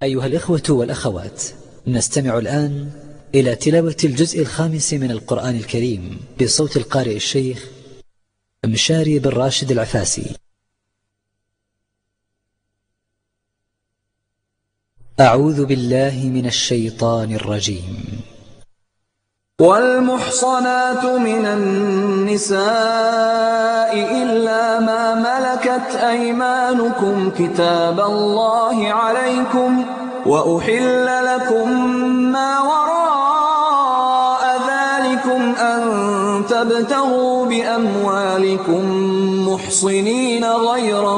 أيها الإخوة والأخوات، نستمع الآن إلى تلاوة الجزء 5 من القرآن الكريم بصوت القارئ الشيخ مشاري بن راشد العفاسي. أعوذ بالله من الشيطان الرجيم. والمحصنات من النساء إلا ما ملكت أيمانكم كتاب الله عليكم، وأحل لكم ما وراء ذلكم أن تبتغوا بأموالكم محصنين غير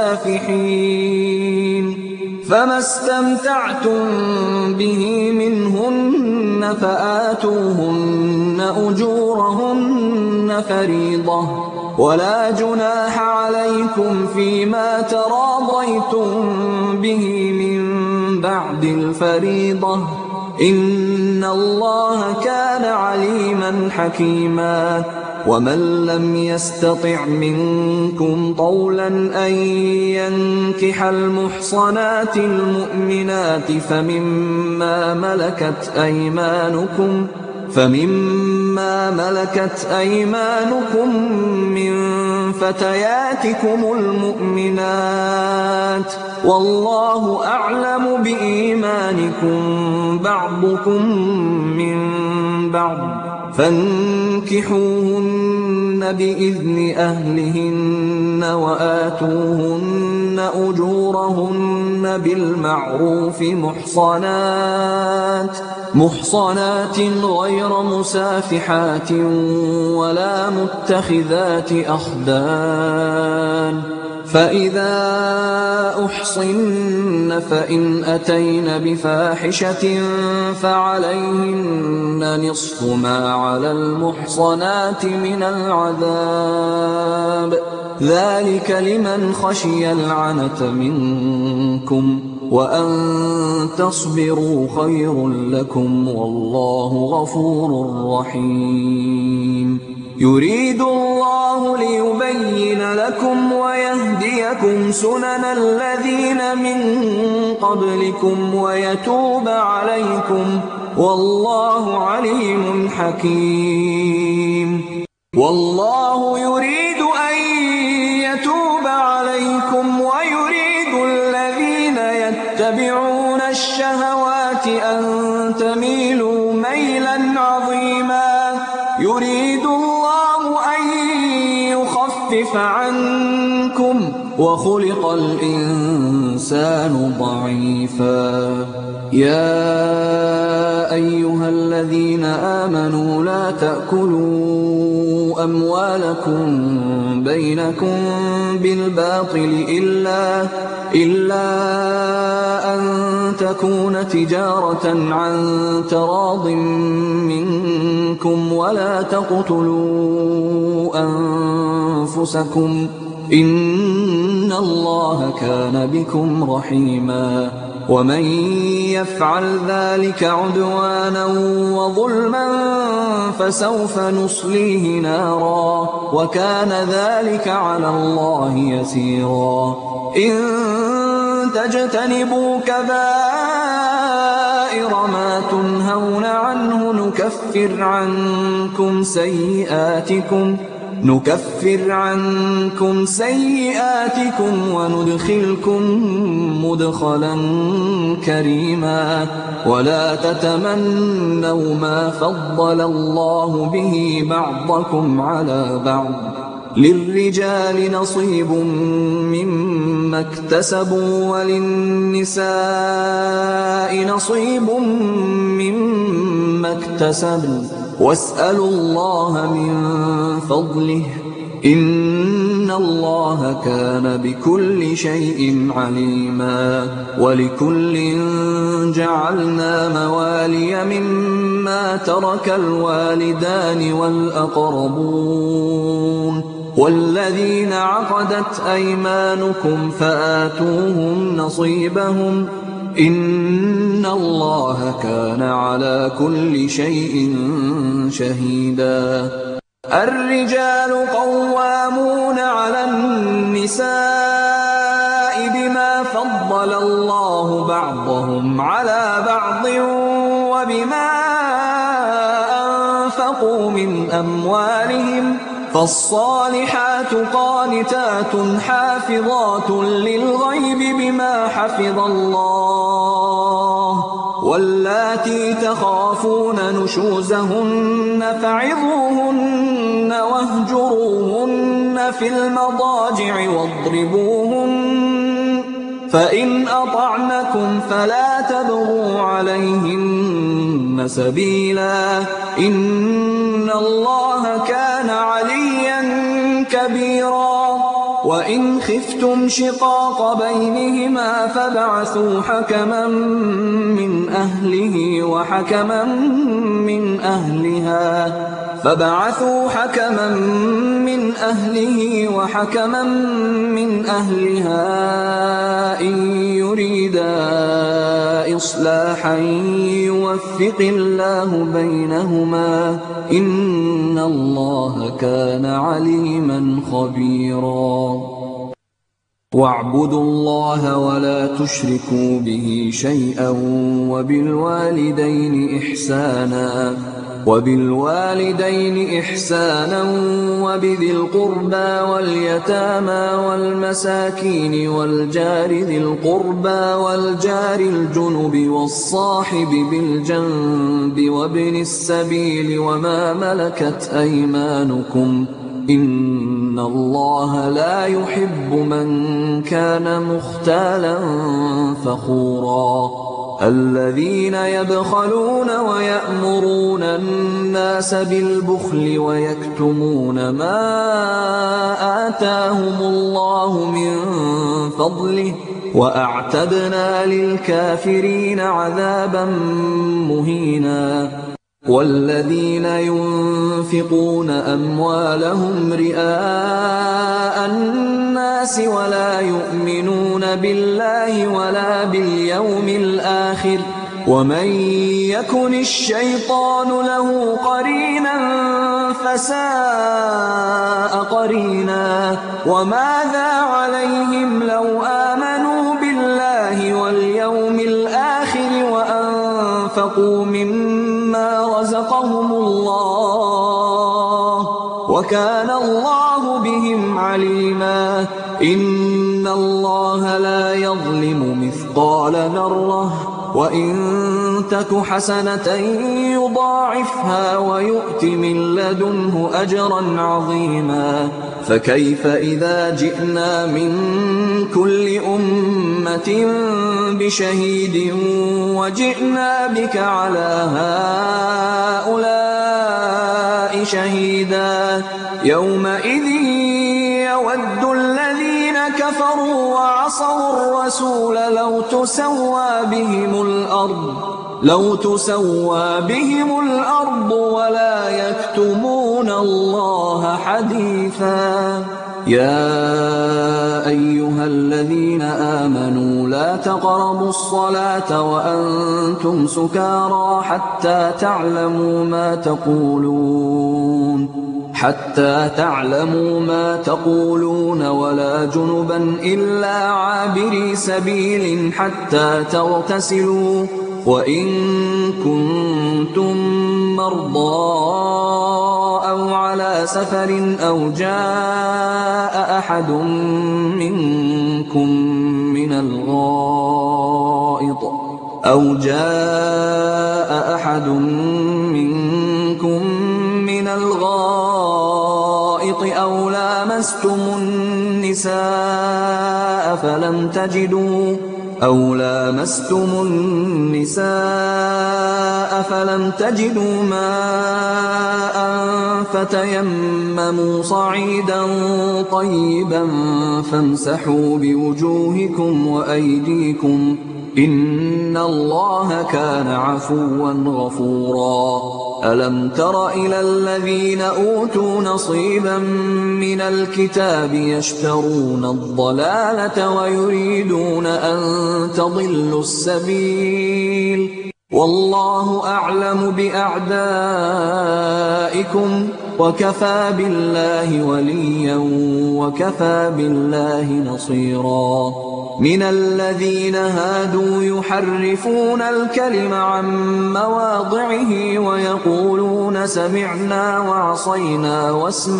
مسافحين، فما استمتعتم به منهن فآتوهن أجورهن فريضة، ولا جناح عليكم فيما تراضيتم به من بعد الفريضة، إن الله كان عليما حكيما. ومن لم يستطع منكم طولا أن ينكح المحصنات المؤمنات فمما ملكت أيمانكم من فتياتكم المؤمنات، والله أعلم بإيمانكم بعضكم من بعض، فانكحوهن بإذن أهلهن وآتوهن أجورهن بالمعروف محصنات غير مسافحات ولا متخذات أخدان، فإذا أحصن فإن أتين بفاحشة فعليهن نصف ما على المحصنات من العذاب، ذلك لمن خشي العنة منكم، وأن تصبروا خير لكم، والله غفور رحيم. يريد الله ليبين لكم ويهديكم سنن الذين من قبلكم ويتوب عليكم، والله عليم حكيم. والله يريد أن يتوب عليكم ويريد الذين يتبعون الشهوات أن تميلوا ميلا عظيما. يريد الله أن يخفف عنكم وخلق الإنسان ضعيفا. يا أيها الذين آمنوا لا تأكلوا أموالكم بينكم بالباطل إلا أن تكون تجارة عن تراض منكم، ولا تقتلوا أنفسكم، إن الله كان بكم رحيما. ومن يفعل ذلك عدوانا وظلما فسوف نصليه نارا، وكان ذلك على الله يسيرا. إن تجتنبوا كبائر ما تنهون عنه نكفر عنكم سيئاتكم وندخلكم مدخلا كريما. ولا تتمنوا ما فضل الله به بعضكم على بعض، للرجال نصيب مما اكتسبوا وللنساء نصيب مما اكتسبن، واسألوا الله من فضله، إن الله كان بكل شيء عليما. ولكل جعلنا موالي مما ترك الوالدان والأقربون والذين عقدت أيمانكم فآتوهم نصيبهم، إن الله كان على كل شيء شهيدا. الرجال قوامون على النساء بما فضل فضل الله بعضهم على بعض وبما أنفقوا من أموالهم فالصالحات قانتات حافظات للغيب بما حفظ الله واللاتي تخافون نشوزهن فعظوهن واهجروهن في المضاجع واضربوهن فإن أطعنكم فلا تبغوا عليهن سبيلا إن الله كان عليا كبيرا وإن خفتم شقاق بينهما فابعثوا حكما من أهله وحكما من أهلها إن يريدا إصلاحا يوفق الله بينهما إن الله كان عليما خبيرا واعبدوا الله ولا تشركوا به شيئا وبالوالدين إحسانا وبذي القربى واليتامى والمساكين والجار ذي القربى والجار الجنب والصاحب بالجنب وابن السبيل وما ملكت أيمانكم إن الله لا يحب من كان مختالا فخورا الذين يبخلون ويأمرون الناس بالبخل ويكتمون ما آتاهم الله من فضله وأعتدنا للكافرين عذابا مهينا والذين ينفقون أموالهم رئاء الناس ولا يؤمنون بالله ولا باليوم الآخر ومن يكن الشيطان له قرينا فساء قرينا وماذا عليهم لو آمنوا بالله واليوم الآخر وأنفقوا مما رزقهم الله وكان الله بهم عليما إن الله لا يظلم مثقال ذرة وإن تك حسنة يضاعفها ويؤت من لدنه أجرا عظيما فكيف إذا جئنا من كل أمة بشهيد وجئنا بك على هؤلاء شهيدا يومئذ يود الذين كفروا وعصوا الرسول لو تسوى بهم الأرض ولا يكتمون الله حديثا يا أيها الذين آمنوا لا تقربوا الصلاة وأنتم سكارى حتى تعلموا ما تقولون ولا جنبا إلا عابري سبيل حتى تغتسلوا وإن كنتم مرضى أو على سفر أو جاء أحد منكم من الغائط أو لامستم النساء فلم تجدوا ماء فتيمموا صعيدا طيبا فامسحوا بوجوهكم وأيديكم إن الله كان عفوا غفورا ألم تر إلى الذين أوتوا نصيبا من الكتاب يشترون الضلالة ويريدون أن تضلوا السبيل والله أعلم بأعدائكم وكفى بالله وليا وكفى بالله نصيرا من الذين هادوا يحرفون الكلم عن مواضعه ويقولون سمعنا وعصينا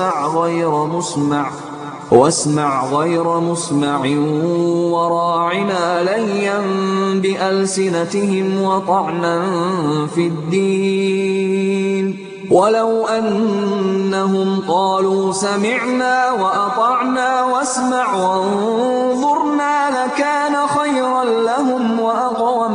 واسمع غير مسمع وراعنا ليا بألسنتهم وطعنا في الدين ولو أنهم قالوا سمعنا وأطعنا واسمع وانظرنا لكان خيرا لهم وأقوم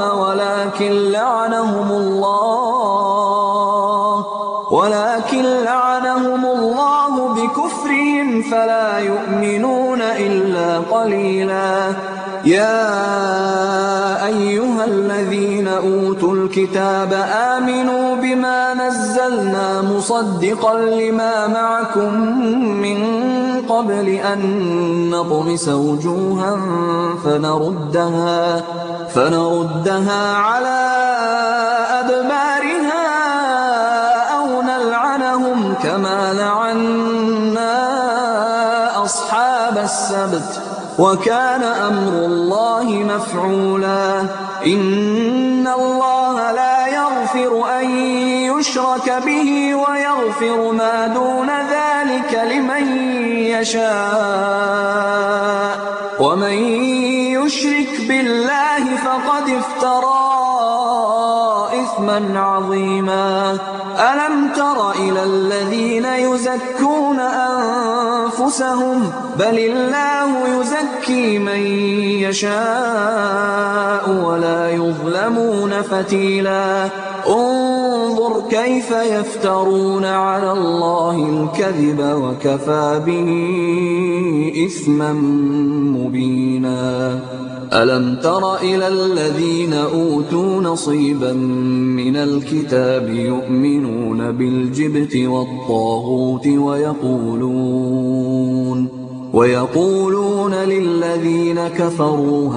ولكن لعنهم الله بكفرهم فلا يؤمنون إلا قليلا. يا أيها الذين أوتوا الكتاب آمنوا بما نزلنا مصدقا لما معكم من قبل أن نطمس وجوها فنردها على أدبارها أو نلعنهم كما لعنا أصحاب السبت وكان أمر الله مفعولا. إن الله لا يغفر أن يشرك به ويغفر ما دون ذلك لمن يشاء ومن يشرك بالله فقد افترى إثما عظيما. ألم تر إلى الذين يزكون أنفسهم بل الله يزكي من يشاء ولا يظلمون فتيلا. انظر كيف يفترون على الله الكذب وكفى به إثما مبينا. ألم تر إلى الذين أوتوا نصيبا من الكتاب يؤمنون بالجبت والطاغوت ويقولون للذين كفروا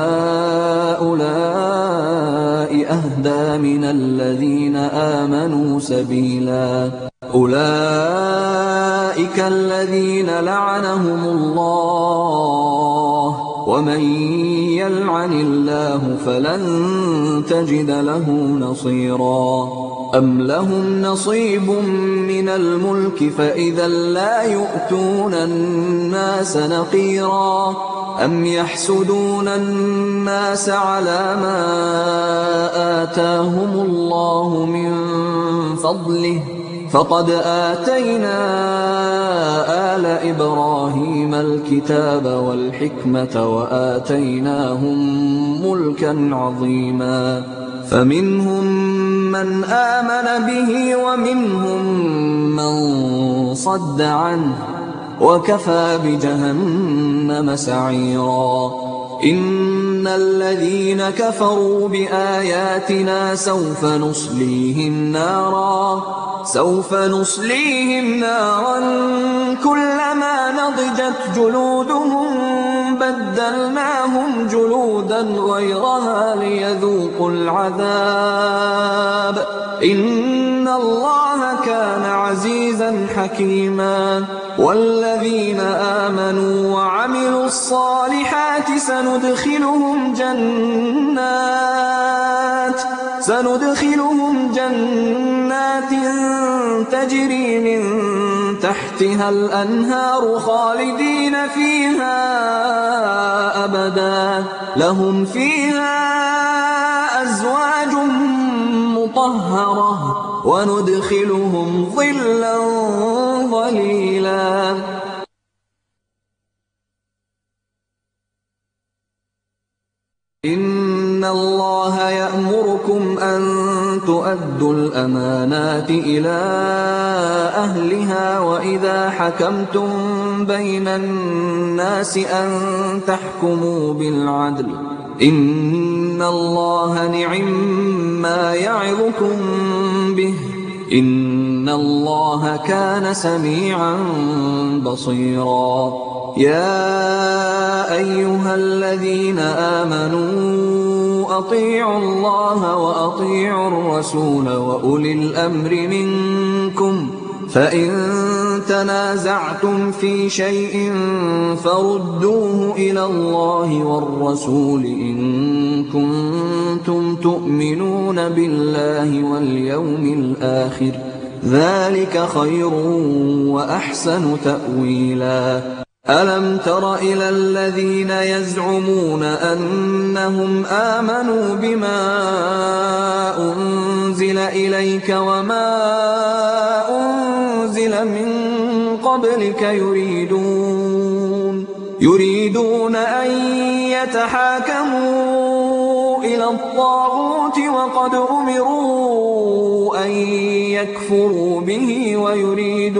هؤلاء أهدى من الذين آمنوا سبيلا. أولئك الذين لعنهم الله ومن يلعن الله فلن تجد له نصيرا. أم لهم نصيب من الملك فإذا لا يؤتون الناس نقيرا. أم يحسدون الناس على ما آتاهم الله من فضله فقد آتينا آل إبراهيم الكتاب والحكمة وآتيناهم ملكا عظيما. فمنهم من آمن به ومنهم من صد عنه وكفى بجهنم سعيرا. إن الذين كفروا بآياتنا سوف نصليهم نارا كلما نضجت جلودهم بدلناهم جلودا غيرها ليذوقوا العذاب إن الله كان عزيزا حكيما. والذين آمنوا وعملوا الصالحات سندخلهم جنات تجري من تحتها الأنهار خالدين فيها أبدا لهم فيها أزواج مطهرة وندخلهم ظلا ظليلا. إن الله يأمركم أن تؤدوا الأمانات إلى أهلها وإذا حكمتم بين الناس أن تحكموا بالعدل إن الله نعما يعظكم به إن الله كان سميعا بصيرا. يا أيها الذين آمنوا أطيعوا الله وأطيعوا الرسول وأولي الأمر منكم فإن تنازعتم في شيء فردوه إلى الله والرسول إن كنتم تؤمنون بالله واليوم الآخر، ذلك خير وأحسن تأويلا. ألم تر إلى الذين يزعمون أنهم آمنوا بما أنزل إليك وما أنزل من قبلك يريدون أن يتحاكموا إلى الطاغوت وقد أمروا أن يكفروا به ويريد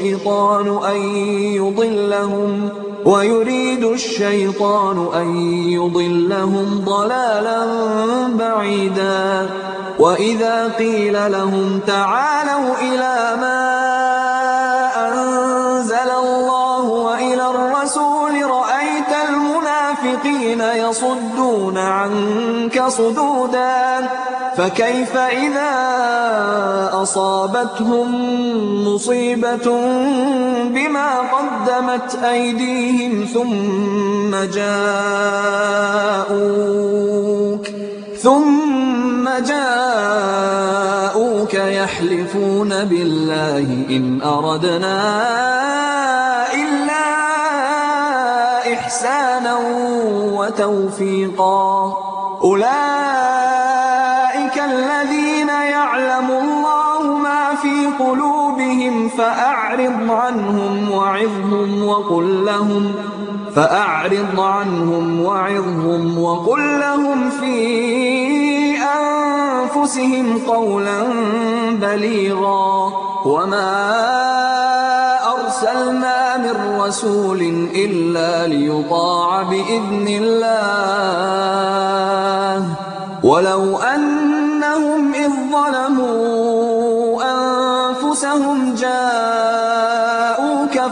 الشيطان أن يضلهم ضلالا بعيدا. وإذا قيل لهم تعالوا إلى ما أنزل الله وإلى الرسول رأيت المنافقين يصدون عنك صدودا. فكيف إذا أصابتهم مصيبة بما قدمت أيديهم ثم جاءوك يحلفون بالله إن أردنا إلا إحسانا وتوفيقا. أولئك الذين يعلم الله ما في قلوبهم فأعرض عنهم وعظهم وقل لهم في أنفسهم قولا بليغا. وما أرسلنا من رسول إلا ليطاع بإذن الله ولو أنهم إذ ظلموا أنفسهم جاءوك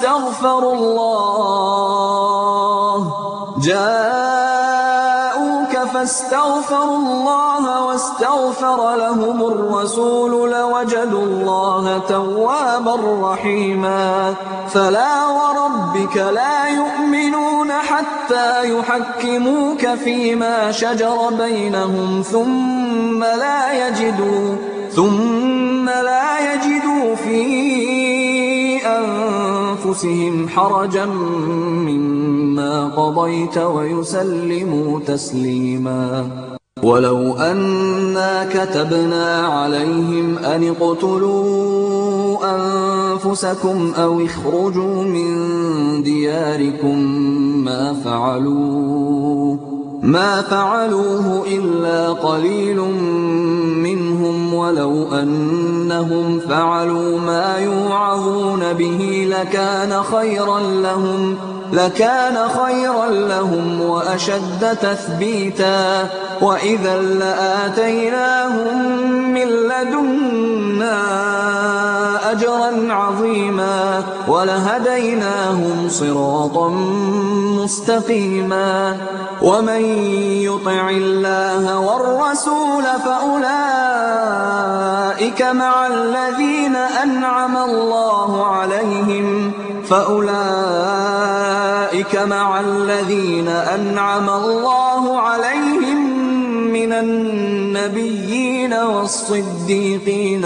فاستغفروا الله واستغفر لهم الرسول لوجدوا الله توابا رحيما. فلا وربك لا يؤمنون حتى يحكموك فيما شجر بينهم ثم لا يجدوا في أنفسهم حرجا مما قضيت ويسلموا تسليما. ولو أنا كتبنا عليهم أن اقتلوا أنفسكم أو اخرجوا من دياركم ما فعلوه إلا قليل منهم ولو أنهم فعلوا ما يوعظون به لكان خيرا لهم وأشد تثبيتا. وإذا لآتيناهم من لدنا أجرا عظيما ولهديناهم صراطا مستقيما. ومن يطع الله والرسول فأولئك مع الذين أنعم الله عليهم من النبيين والصديقين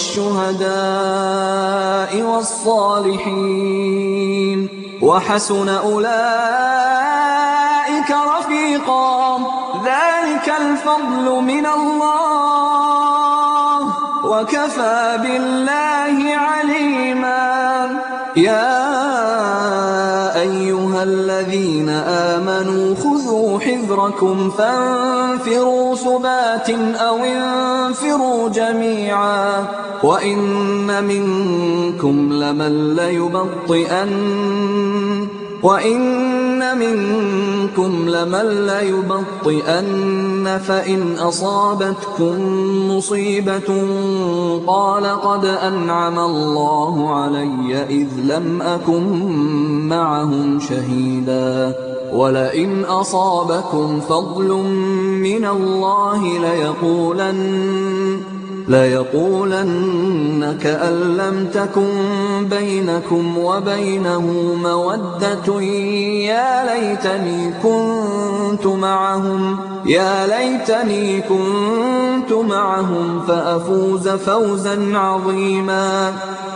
والشهداء والصالحين وحسن أولئك رفيقا. ذلك الفضل من الله وكفى بالله عليما. يا أيها الذين آمنوا خذوا حذركم فانفروا ثبات أو انفروا جميعا. وإن منكم لمن ليبطئن فإن أصابتكم مصيبة قال قد أنعم الله علي إذ لم أكن معهم شهيدا. ولئن أصابكم فضل من الله ليقولن كأن لم تكن بينكم وبينه مودة يا ليتني كنت معهم فأفوز فوزا عظيما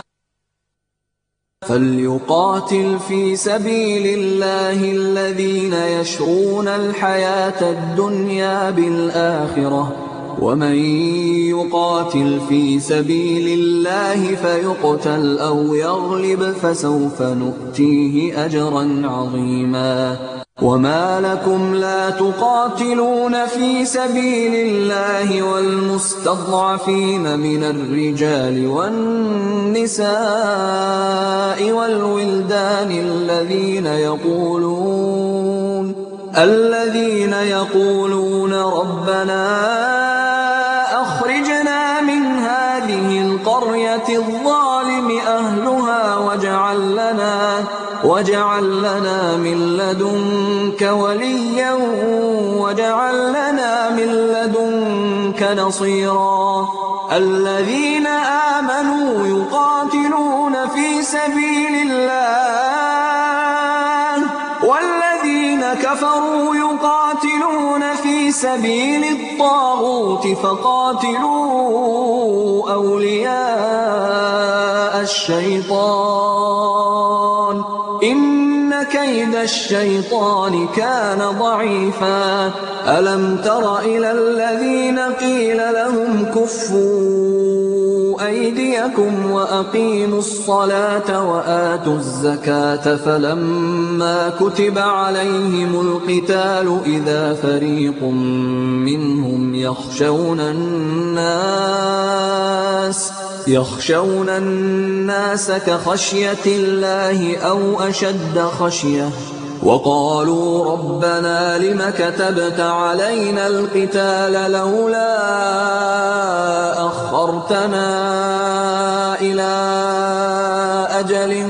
فليقاتل في سبيل الله الذين يشرون الحياة الدنيا بالآخرة ومن يقاتل في سبيل الله فيقتل أو يغلب فسوف نؤتيه أجرا عظيما وما لكم لا تقاتلون في سبيل الله والمستضعفين من الرجال والنساء والولدان الذين يقولون ربنا أخرجنا من هذه القرية الظالم أهلها واجعل لنا من لدنك وليا واجعل لنا من لدنك نصيرا الذين آمنوا يقاتلون في سبيل الله والذين كفروا يقاتلون في سبيل الطاغوت فقاتلوا أولياء الشيطان إن كيد الشيطان كان ضعيفا ألم تر إلى الذين قيل لهم كفوا أيديكم وأقيموا الصلاة وآتوا الزكاة فلما كتب عليهم القتال إذا فريق منهم يخشون الناس كخشية الله أو أشد خشية وقالوا ربنا لم كتبت علينا القتال لولا أخرتنا إلى أجل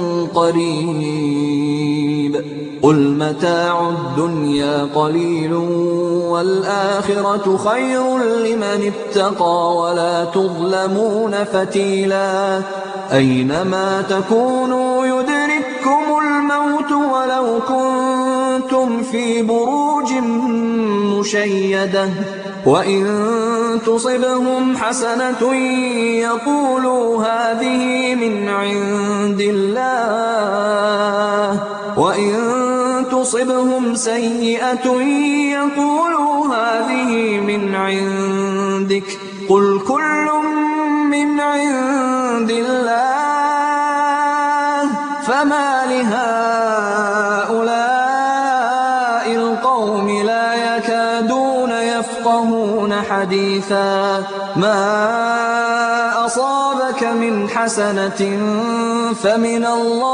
قريب قل متاع الدنيا قليل والآخرة خير لمن اتقى ولا تظلمون فتيلا أينما تكونوا يدرككم الموت ولو كنتم في بروج مشيدة وإن تصبهم حسنة يقولوا هذه من عند الله وإن تصبهم سيئة يقولوا هذه من عندك قل كل من عند الله فما لهؤلاء القوم لا يكادون يفقهون حديثا ما أصابك من حسنة فمن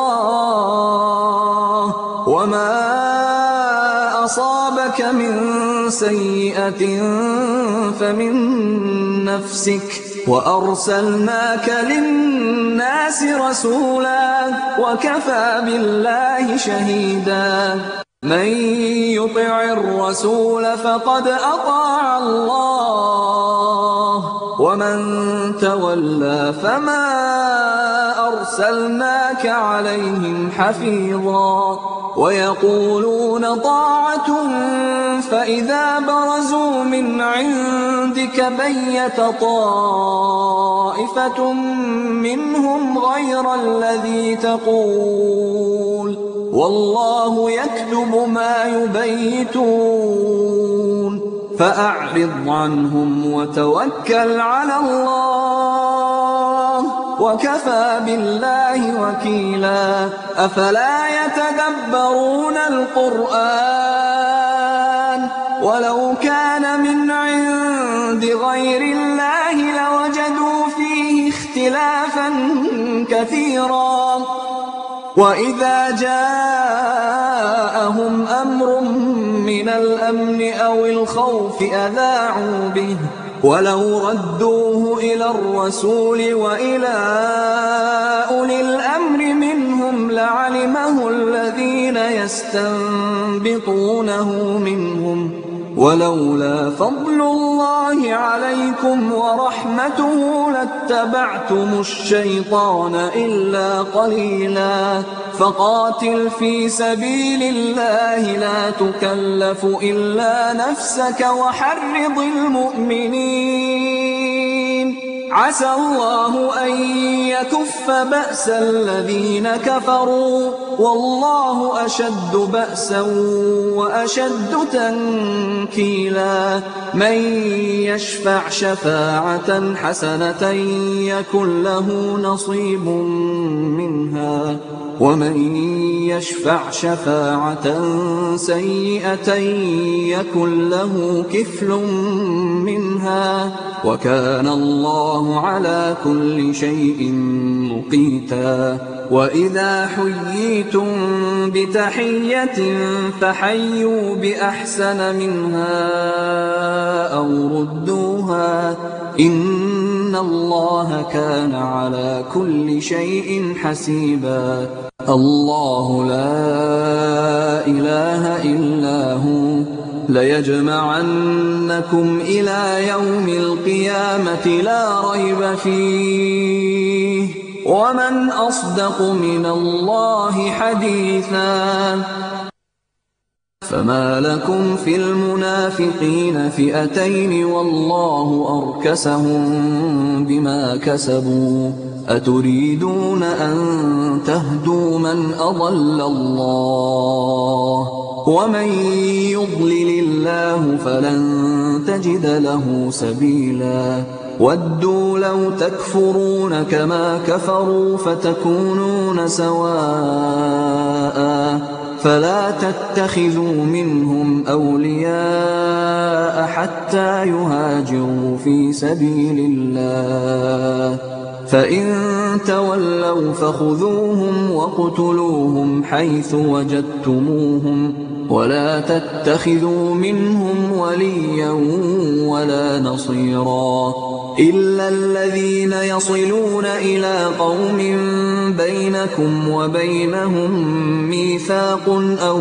الله وما أصابك من سيئة فمن نفسك وأرسلناك للناس رسولا وكفى بالله شهيدا من يطع الرسول فقد أطاع الله ومن تولى فما أرسلناك عليهم حفيظا ويقولون طاعة فإذا برزوا من عندك بيت طائفة منهم غير الذي تقول والله يكتب ما يبيتون فأعرض عنهم وتوكل على الله وكفى بالله وكيلا أفلا يتدبرون القرآن ولو كان من عند غير الله لوجدوا فيه اختلافا كثيرا وإذا جاءهم أمر من الأمن أو الخوف أذاعوا به ولو ردوه إلى الرسول وإلى أولي الأمر منهم لعلمه الذين يستنبطونه منهم ولولا فضل الله عليكم بكم ورحمته لاتبعتم الشيطان إلا قليلا فقاتل في سبيل الله لا تكلف إلا نفسك وحرض المؤمنين عسى الله أن يكف بأس الذين كفروا والله أشد بأسا وأشد تنكيلا من يشفع شفاعة حسنة يكن له نصيب منها ومن يشفع شفاعة سيئة يكن له كفل منها وكان الله على كل شيء مقيتا وإذا حييتم بتحية فحيوا بأحسن منها أو ردوها إن الله كان على كل شيء حسيبا الله لا إله إلا هو ليجمعنكم إلى يوم القيامة لا ريب فيه ومن أصدق من الله حديثا فما لكم في المنافقين فئتين والله أركسهم بما كسبوا أتريدون أن تهدوا من أضل الله ومن يضلل الله فلن تجد له سبيلا ودوا لو تكفرون كما كفروا فتكونون سواء فلا تتخذوا منهم أولياء حتى يهاجروا في سبيل الله فإن تولوا فخذوهم وَاقْتُلُوهُمْ حيث وجدتموهم ولا تتخذوا منهم وليا ولا نصيرا إلا الذين يصلون إلى قوم بينكم وبينهم ميثاق أو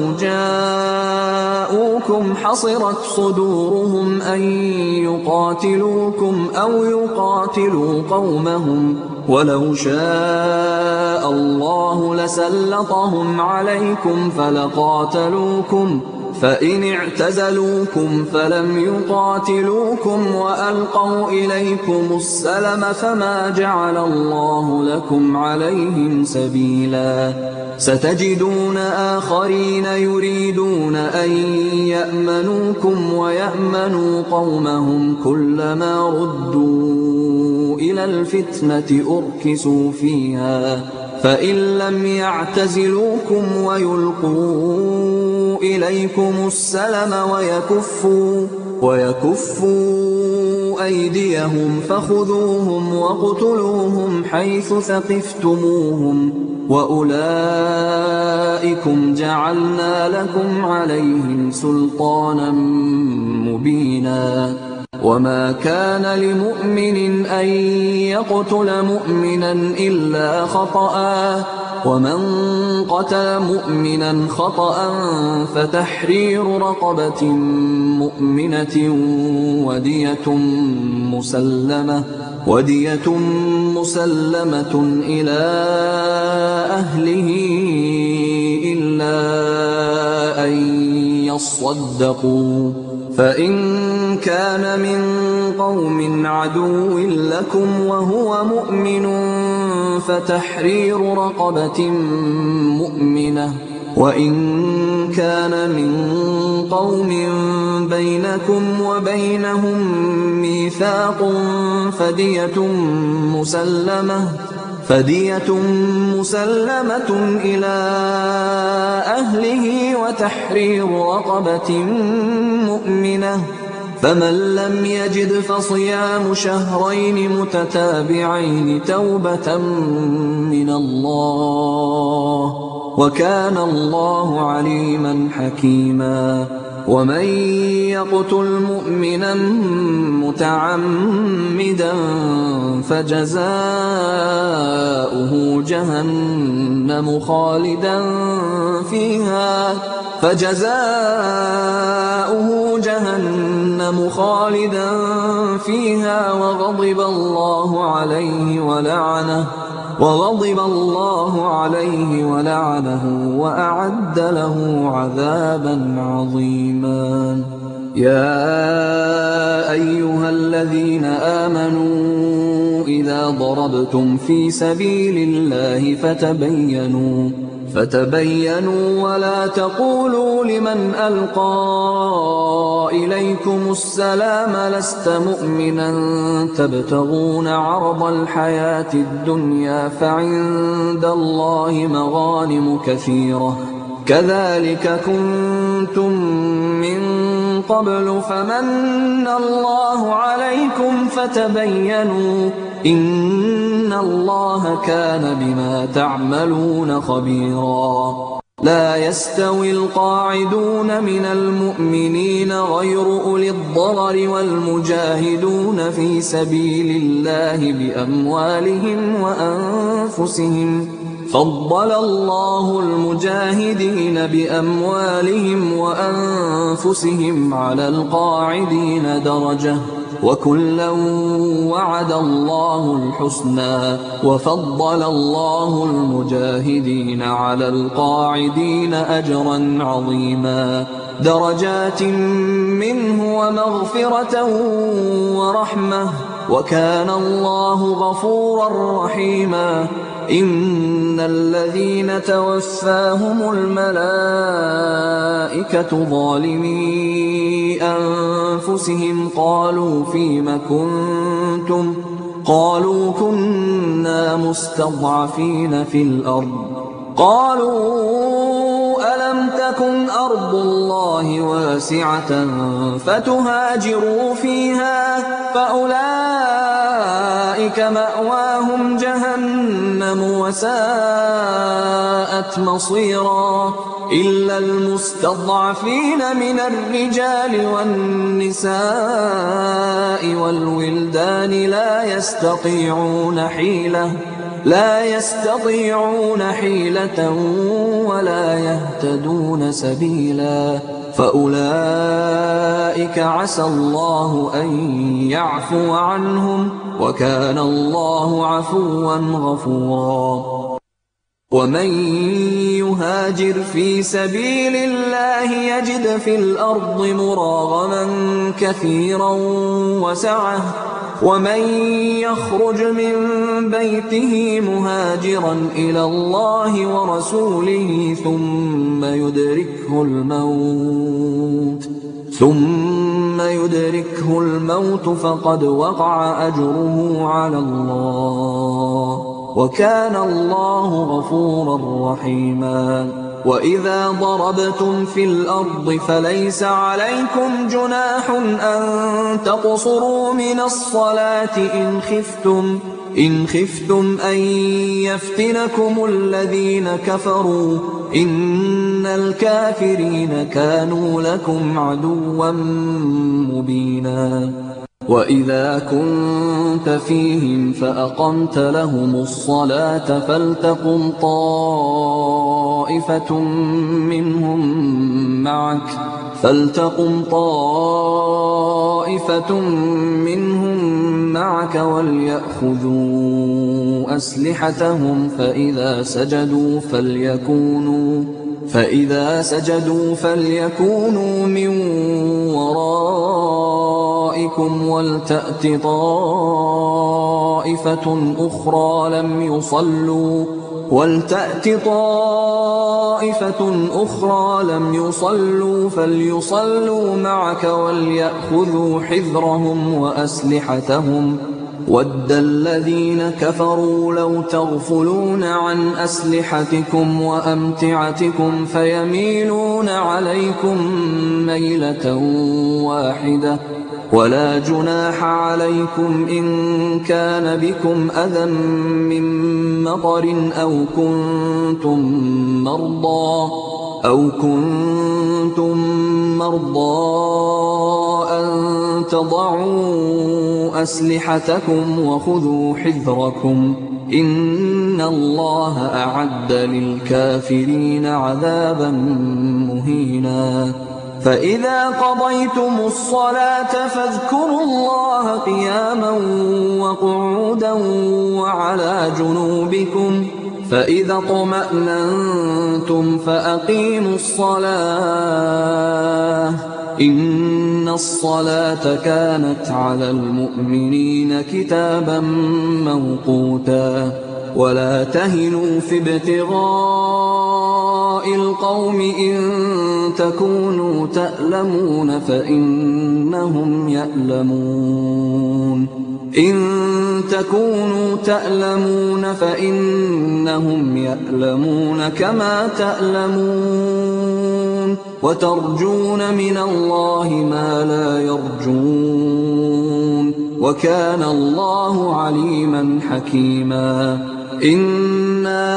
جاءوكم حصرت صدورهم أن يقاتلوكم أو يقاتلوا قومهم ولو شاء الله لسلطهم عليكم فلقاتلوكم فإن اعتزلوكم فلم يقاتلوكم وألقوا إليكم السلم فما جعل الله لكم عليهم سبيلا ستجدون آخرين يريدون أن يأمنوكم ويأمنوا قومهم كلما ردوا إلى الفتنة أركسوا فيها فإن لم يعتزلوكم ويلقوا إليكم السلم ويكفوا أيديهم فخذوهم واقتلوهم حيث ثقفتموهم وأولئكم جعلنا لكم عليهم سلطانا مبينا وما كان لمؤمن أن يقتل مؤمنا إلا خطأ ومن قتل مؤمنا خطأ فتحرير رقبة مؤمنة ودية مسلمة إلى أهله إلا أن يصدقوا فإن كان من قوم عدو لكم وهو مؤمن فتحرير رقبة مؤمنة وإن كان من قوم بينكم وبينهم ميثاق فدية مسلمة إلى أهله وتحرير رقبة مؤمنة فمن لم يجد فصيام شهرين متتابعين توبة من الله وكان الله عليما حكيما ومن يقتل مؤمنا متعمدا فجزاؤه جهنم خالدا فيها فجزاؤه جهنم خالدا فيها وغضب الله عليه ولعنه وأعد له عذابا عظيما. يا أيها الذين آمنوا إذا ضربتم في سبيل الله فتبينوا ولا تقولوا لمن ألقى إليكم السلام لست مؤمنا تبتغون عرض الحياة الدنيا فعند الله مغانم كثيرة كذلك كنتم من قبل فمن الله عليكم فتبينوا إن الله كان بما تعملون خبيرا. لا يستوي القاعدون من المؤمنين غير أولي الضرر والمجاهدون في سبيل الله بأموالهم وأنفسهم فضل الله المجاهدين بأموالهم وأنفسهم على القاعدين درجة وكلا وعد الله الحسنى وفضل الله المجاهدين على القاعدين أجرا عظيما درجات منه ومغفرة ورحمة وكان الله غفورا رحيما. إن الذين توفاهم الملائكة ظالمي أنفسهم قالوا فيم كنتم قالوا كنا مستضعفين في الأرض قالوا ألم تكن أرض الله واسعة فتهاجروا فيها فأولئك مأواهم جهنم وساءت مصيرا. إلا المستضعفين من الرجال والنساء والولدان لا يستطيعون حيلة ولا يهتدون سبيلا فأولئك عسى الله أن يعفو عنهم وكان الله عفوا غفورا. ومن يهاجر في سبيل الله يجد في الأرض مراغما كثيرا وسعة ومن يخرج من بيته مهاجرا إلى الله ورسوله ثم يدركه الموت فقد وقع أجره على الله وكان الله غفورا رحيما. وإذا ضربتم في الأرض فليس عليكم جناح أن تقصروا من الصلاة إن خفتم أن يفتنكم الذين كفروا إن الكافرين كانوا لكم عدوا مبينا. وإذا كنت فيهم فأقمت لهم الصلاة فلتقم طائفة منهم معك وليأخذوا أسلحتهم فإذا سجدوا فليكونوا من ورائكم ولتأت طائفة أخرى لم يصلوا فليصلوا معك وليأخذوا حذرهم وأسلحتهم وَدَّ الَّذِينَ كَفَرُوا لَوْ تَغْفُلُونَ عَنْ أَسْلِحَتِكُمْ وَأَمْتِعَتِكُمْ فَيَمِيلُونَ عَلَيْكُمْ مَيْلَةً وَاحِدَةً وَلَا جُنَاحَ عَلَيْكُمْ إِن كَانَ بِكُمْ أَذًى مِّن مَّطَرٍ أَوْ كُنتُم مَّرْضَىٰ أَن تَضَعُوا أَسْلِحَتَكُمْ وَخُذُوا حِذْرَكُمْ إن الله أعد للكافرين عذابا مهينا فإذا قضيتم الصلاة فاذكروا الله قياما وقعودا وعلى جنوبكم فإذا اطمأننتم فأقيموا الصلاة إن الصلاة كانت على المؤمنين كتابا موقوتا ولا تهنوا في ابتغاء القوم إن تكونوا تألمون فإنهم يألمون كما تألمون وترجون من الله ما لا يرجون وكان الله عليما حكيما إنا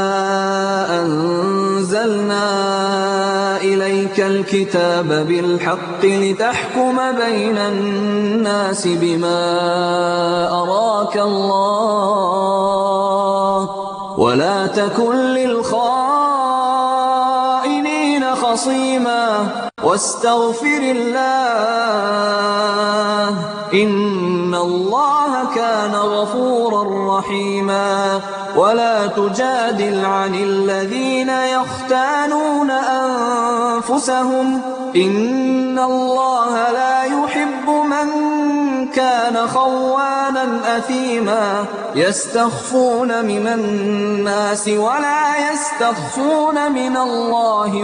أنزلنا إليك الكتاب بالحق لتحكم بين الناس بما أراك الله ولا تكن للخائنين خصيما واستغفر الله إن الله كان غفورا رحيما ولا تجادل عن الذين يختانون أنفسهم إن الله لا يحب من كان خوانا أثيما يستخفون من الناس ولا يستخفون من الله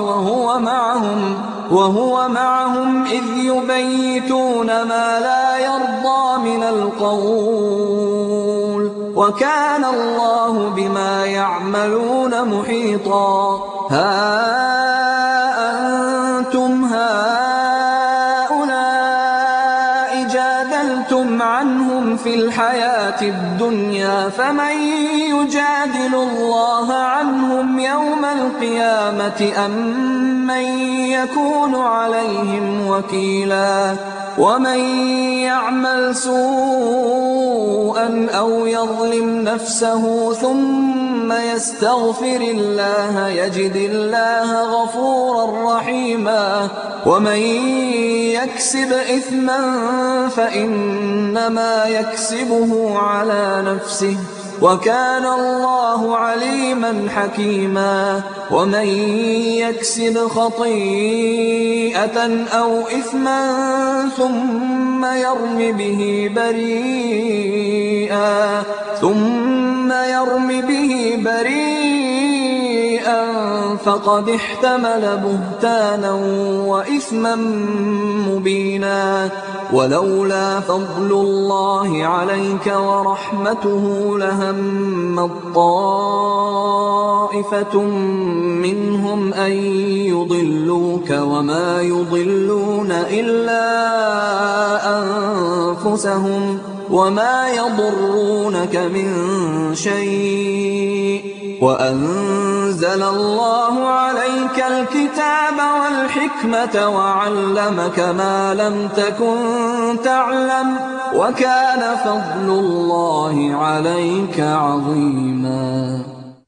وهو معهم إذ يبيتون ما لا يرضى من القول وكان الله بما يعملون محيطا ها أنتم هؤلاء جادلتم عنهم في الحياة الدنيا فمن يجادل الله عنهم يوم القيامة أم من يكون عليهم وكيلا ومن يعمل سوءا أو يظلم نفسه ثم يستغفر الله يجد الله غفورا رحيما ومن يكسب إثما فإنما يكسبه على نفسه وكان الله عليما حكيما ومن يكسب خطيئة أو إثما ثم يرم به بريئا فقد احتمل بهتانا وإثما مبينا ولولا فضل الله عليك ورحمته لهم طائفة منهم أن يضلوك وما يضلون إلا أنفسهم وما يضرونك من شيء وأنزل الله عليك الكتاب والحكمة وعلمك ما لم تكن تعلم وكان فضل الله عليك عظيما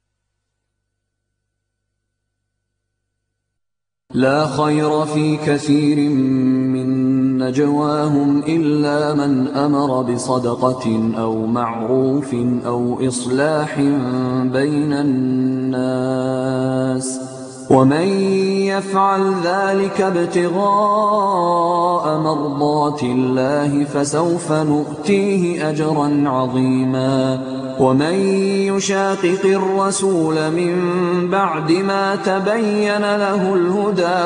لا خير في كثير من نجواهم إلا من أمر بصدقة أو معروف أو إصلاح بين الناس ومن يفعل ذلك ابتغاء مرضات الله فسوف نؤتيه أجرا عظيما ومن يشاقق الرسول من بعد ما تبين له الهدى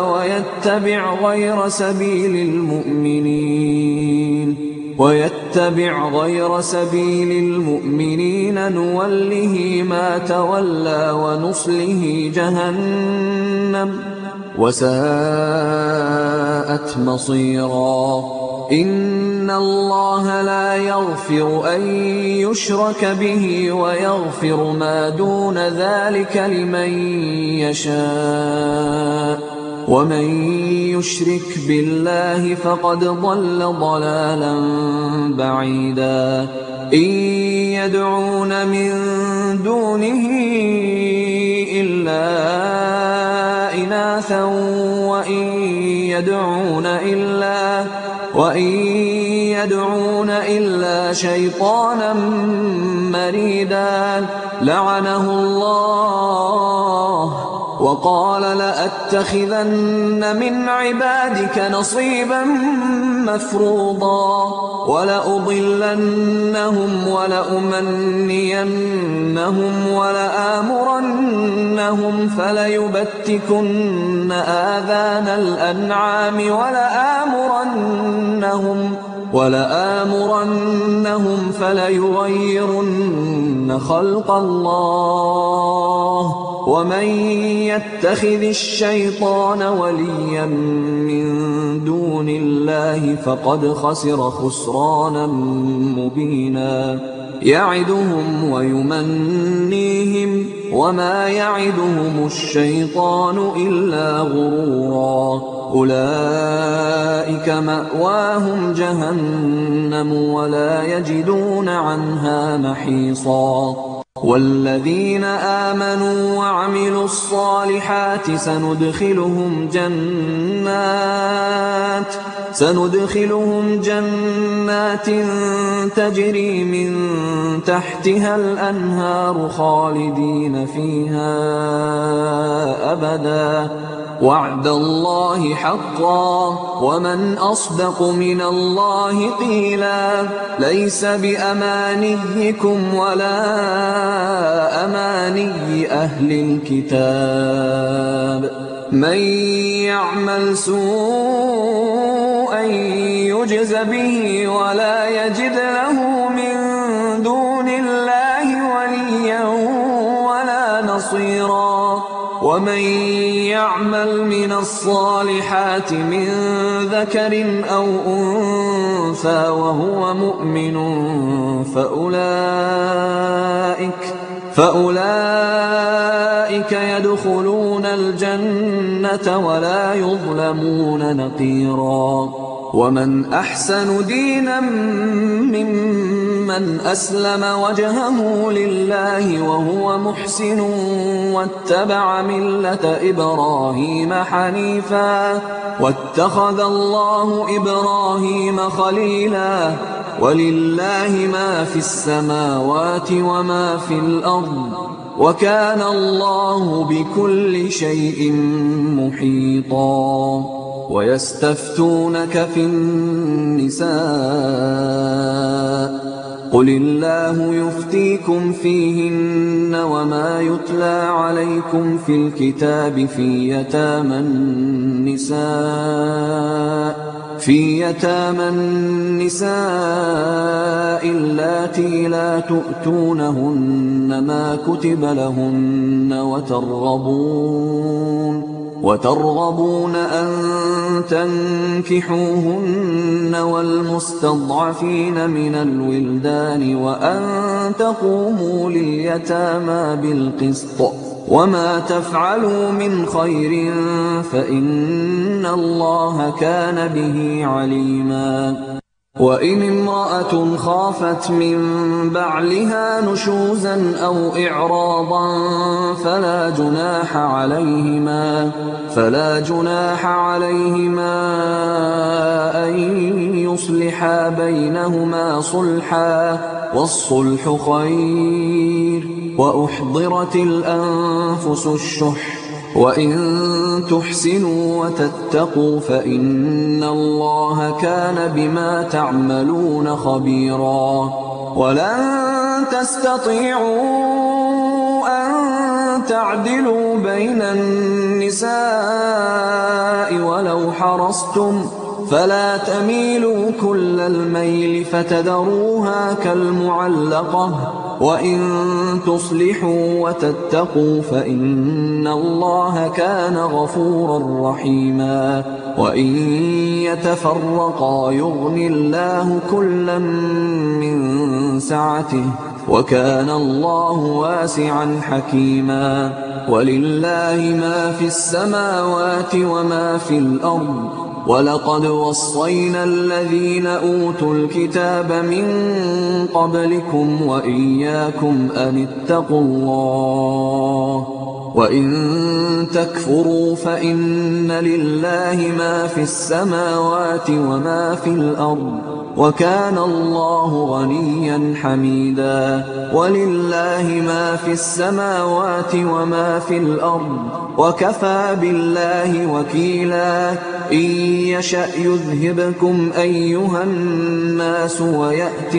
ويتبع غير سبيل المؤمنين نوله ما تولى ونصله جهنم وساءت مصيرا إن الله لا يغفر أن يشرك به ويغفر ما دون ذلك لمن يشاء ومن يشرك بالله فقد ضل ضلالا بعيدا إن يدعون من دونه إلا إناثا وإن يدعون إلا شيطانا مريدا لعنه الله وقال لأتخذن من عبادك نصيبا مفروضا ولأضلنهم ولأمنينهم ولآمرنهم فليبتكن آذان الأنعام ولآمرنهم فليغيرن خلق الله ومن يتخذ الشيطان وليا من دون الله فقد خسر خسرانا مبينا يعدهم ويمنيهم وما يعدهم الشيطان إلا غرورا أولئك مأواهم جهنم ولا يجدون عنها محيصا والذين آمنوا وعملوا الصالحات سندخلهم جنات تجري من تحتها الأنهار خالدين فيها أبدا وعد الله حقا ومن أصدق من الله قيلا ليس بأمانيكم ولا أماني أهل الكتاب من يعمل سوءا يجز به ولا يجد له من دون الله وليا ولا نصيرا ومن يعمل من الصالحات من ذكر أو أنثى وهو مؤمن فأولئك يدخلون الجنة ولا يظلمون نقيرا ومن أحسن دينا ممن أسلم وجهه لله وهو محسن واتبع ملة إبراهيم حنيفا واتخذ الله إبراهيم خليلا ولله ما في السماوات وما في الأرض وكان الله بكل شيء محيطا ويستفتونك في النساء قل الله يفتيكم فيهن وما يتلى عليكم في الكتاب في يتامى النساء اللاتي لا تؤتونهن ما كتب لهن وترغبون أن تنكحوهن والمستضعفين من الولدان وأن تقوموا لليتامى بالقسط وما تفعلوا من خير فإن الله كان به عليما وإن امرأة خافت من بعلها نشوزا أو إعراضا فلا جناح عليهما أن يصلحا بينهما صلحا والصلح خير وأحضرت الأنفس الشح وإن تحسنوا وتتقوا فإن الله كان بما تعملون خبيرا ولن تستطيعوا أن تعدلوا بين النساء ولو حرصتم فلا تميلوا كل الميل فتذروها كالمعلقة وإن تصلحوا وتتقوا فإن الله كان غفورا رحيما وإن يتفرقا يغن الله كلا من سعته وكان الله واسعا حكيما ولله ما في السماوات وما في الأرض ولقد وصينا الذين أوتوا الكتاب من قبلكم وإياكم أن اتقوا الله وإن تكفروا فإن لله ما في السماوات وما في الأرض وكان الله غنيا حميدا ولله ما في السماوات وما في الأرض وكفى بالله وكيلا إن يشأ يذهبكم أيها الناس ويأت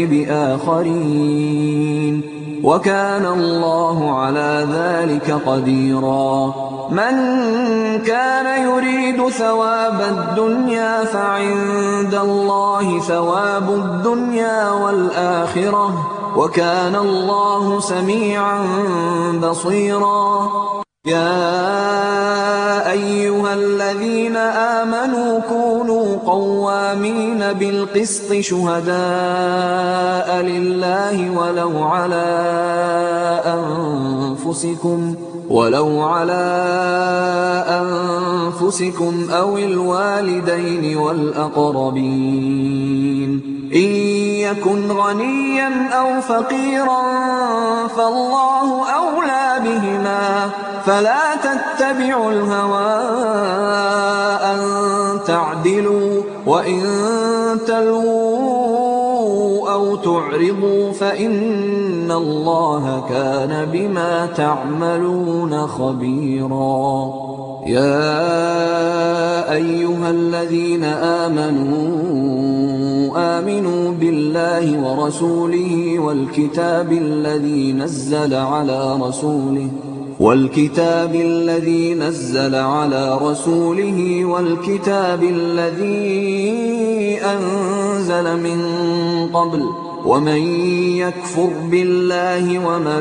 بآخرين وكان الله على ذلك قديرا من كان يريد ثواب الدنيا فعند الله ثواب الدنيا والآخرة وكان الله سميعا بصيرا يا أيها الذين آمنوا كونوا قوامين بالقسط شهداء لله ولو على أنفسكم أو الوالدين والأقربين إن يكن غنيا أو فقيرا فالله أولى بهما فلا تتبعوا الهوى أن تعدلوا وإن تلووا أو تعرضوا فإن الله كان بما تعملون خبيرا يا أيها الذين آمنوا بالله ورسوله والكتاب الذي نزل على رسوله والكتاب الذي أنزل من قبل ومن يكفر بالله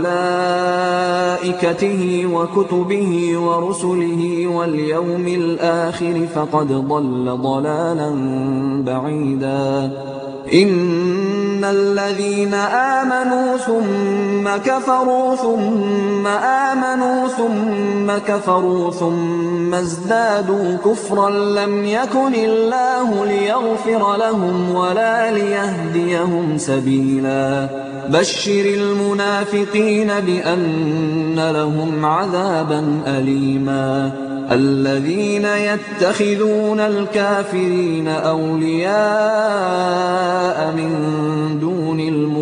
وملائكته وكتبه ورسله واليوم الآخر فقد ضل ضلالا بعيدا إن الذين آمنوا ثم كفروا ثم آمنوا ثم كفروا ثم ازدادوا كفرا لم يكن الله ليغفر لهم ولا ليهديهم سبيلا بشر المنافقين بأن لهم عذابا أليما الذين يتخذون الكافرين أولياء من دون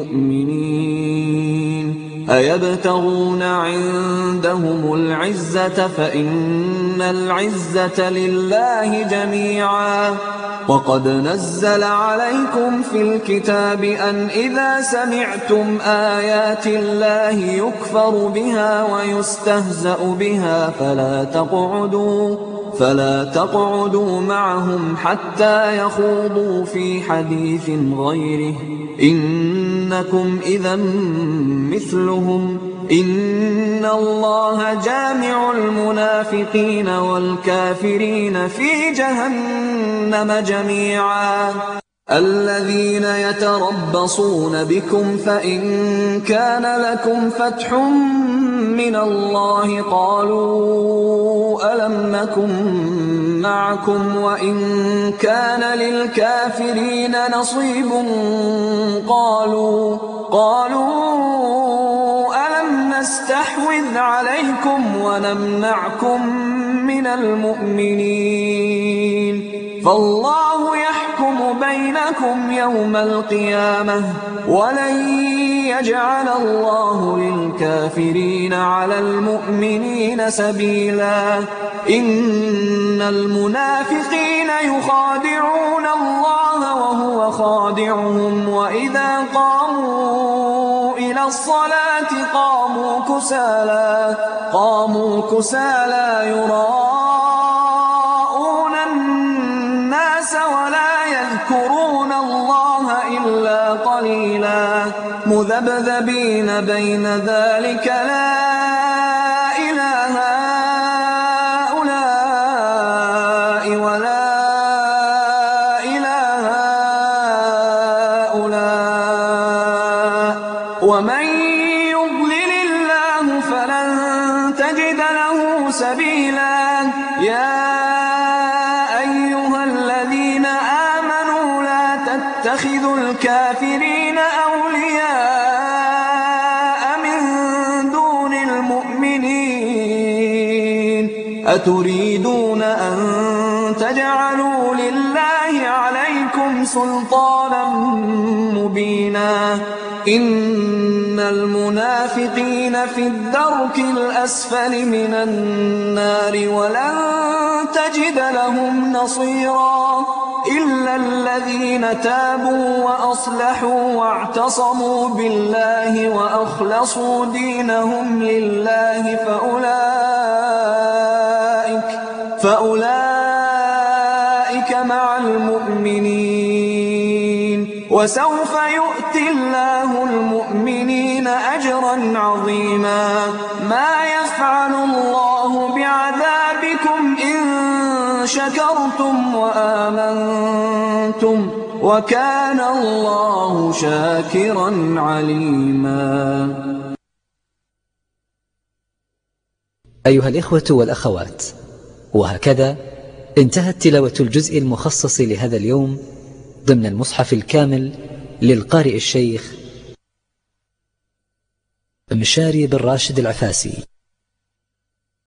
المؤمنين أيبتغون عندهم العزة فإن العزة لله جميعا وقد نزل عليكم في الكتاب أن إذا سمعتم آيات الله يكفر بها ويستهزأ بها فلا تقعدوا معهم حتى يخوضوا في حديث غيره إنكم إذا مثلهم إن الله جامع المنافقين والكافرين في جهنم جميعا الذين يتربصون بكم فإن كان لكم فتح من الله قالوا ألم نكن معكم وإن كان للكافرين نصيب قالوا ألم نستحوذ عليكم ونمنعكم من المؤمنين فالله يحكم بينكم يوم القيامة ولن يجعل الله للكافرين على المؤمنين سبيلا إن المنافقين يخادعون الله وهو خادعهم وإذا قاموا إلى الصلاة قاموا كسالى يراءون الناس ولا يذكرون الله إلا قليلا مذبذبين بين ذلك لا إله هؤلاء ولا إله هؤلاء ومن يضلل الله فلن تجد له سبيلا يا أيها الذين أتريدون أن تجعلوا لله عليكم سلطانا مبينا إن المنافقين في الدرك الأسفل من النار ولن تجد لهم نصيرا إلا الذين تابوا وأصلحوا واعتصموا بالله وأخلصوا دينهم لله فأولئك مع المؤمنين وسوف يؤتي الله المؤمنين أجرا عظيما ما يفعل الله بعذابكم إن شكرتم وآمنتم وكان الله شاكرا عليما. أيها الإخوة والأخوات، وهكذا انتهت تلاوة الجزء المخصص لهذا اليوم ضمن المصحف الكامل للقارئ الشيخ مشاري بن راشد العفاسي.